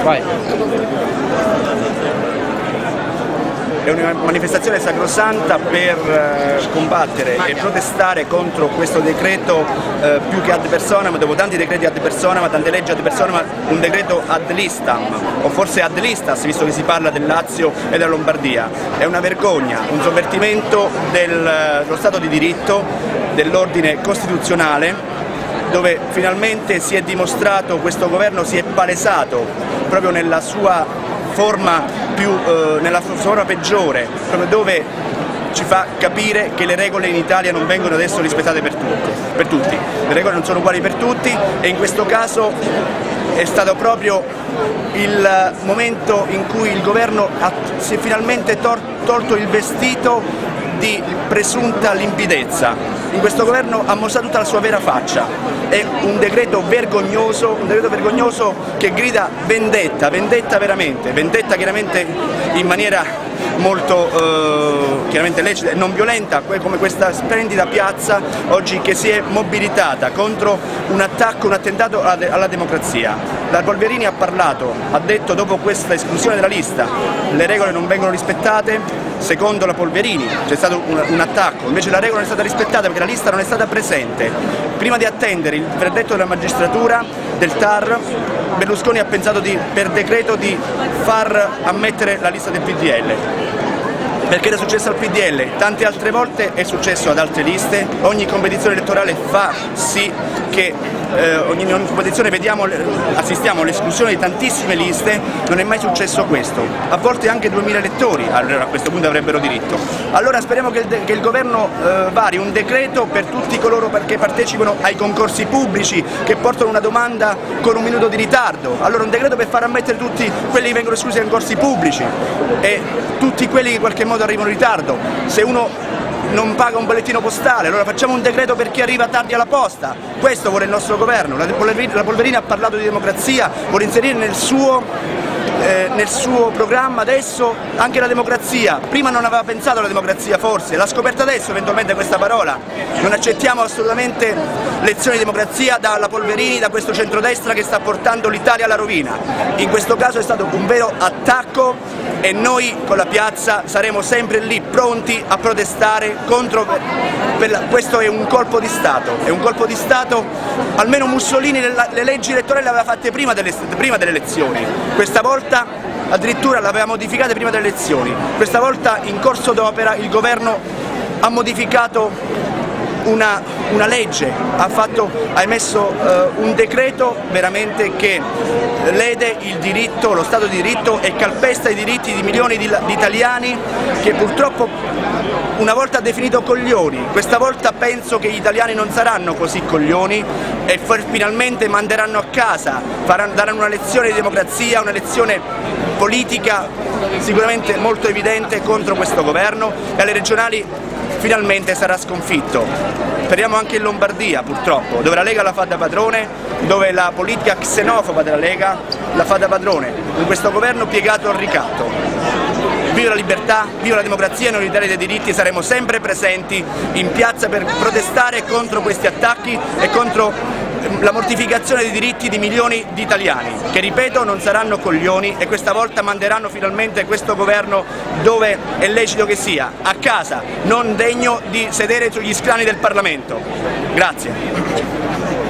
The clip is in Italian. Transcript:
Vai. È una manifestazione sacrosanta per combattere e protestare contro questo decreto più che ad personam, dopo tanti decreti ad personam, tante leggi ad personam, un decreto ad listam, o forse ad listas, visto che si parla del Lazio e della Lombardia. È una vergogna, un sovvertimento dello Stato di diritto, dell'ordine costituzionale, dove finalmente si è dimostrato, questo governo si è palesato proprio nella sua forma nella forma peggiore, proprio dove ci fa capire che le regole in Italia non vengono adesso rispettate per tutti. Le regole non sono uguali per tutti e in questo caso è stato proprio il momento in cui il governo si è finalmente tolto il vestito di presunta limpidezza. In questo governo ha mostrato tutta la sua vera faccia. È un decreto vergognoso che grida vendetta, vendetta veramente, vendetta chiaramente in maniera molto chiaramente lecita e non violenta, come questa splendida piazza oggi che si è mobilitata contro un attacco, un attentato alla democrazia. La Polverini ha parlato, ha detto dopo questa esclusione della lista le regole non vengono rispettate. Secondo la Polverini c'è stato un attacco, invece la regola non è stata rispettata perché la lista non è stata presente. Prima di attendere il verdetto della magistratura, del TAR, Berlusconi ha pensato per decreto di far ammettere la lista del PDL. Perché era successo al PDL, tante altre volte è successo ad altre liste, ogni competizione elettorale fa sì che ogni competizione assistiamo all'esclusione di tantissime liste, non è mai successo questo. A volte anche 2000 elettori a questo punto avrebbero diritto. Allora speriamo che il governo vari un decreto per tutti coloro che partecipano ai concorsi pubblici, che portano una domanda con un minuto di ritardo. Allora un decreto per far ammettere tutti quelli che vengono esclusi dai concorsi pubblici e tutti quelli che in qualche modo arrivano in ritardo. Se uno non paga un bollettino postale, allora facciamo un decreto per chi arriva tardi alla posta. Questo vuole il nostro governo. La Polverini ha parlato di democrazia, vuole inserire nel suo programma adesso anche la democrazia. Prima non aveva pensato alla democrazia, forse l'ha scoperta adesso eventualmente questa parola. Non accettiamo assolutamente lezioni di democrazia dalla Polverini, da questo centrodestra che sta portando l'Italia alla rovina. In questo caso è stato un vero attacco e noi con la piazza saremo sempre lì pronti a protestare contro. Questo è un colpo di Stato, almeno Mussolini le leggi elettorali le aveva fatte prima delle elezioni, questa volta addirittura le aveva modificate prima delle elezioni, questa volta in corso d'opera il governo ha modificato una legge, ha emesso un decreto veramente che lede il diritto, lo Stato di diritto e calpesta i diritti di milioni di italiani che purtroppo una volta ha definito coglioni. Questa volta penso che gli italiani non saranno così coglioni e finalmente manderanno a casa, daranno una lezione di democrazia, una lezione politica sicuramente molto evidente contro questo governo e alle regionali finalmente sarà sconfitto. Speriamo anche in Lombardia purtroppo, dove la Lega la fa da padrone, dove la politica xenofoba della Lega la fa da padrone, in questo governo piegato al ricatto. Viva la libertà, viva la democrazia, noi l'Italia dei diritti saremo sempre presenti in piazza per protestare contro questi attacchi e contro la mortificazione dei diritti di milioni di italiani, che ripeto non saranno coglioni e questa volta manderanno finalmente questo governo dove è lecito che sia, a casa, non degno di sedere sugli scranni del Parlamento. Grazie.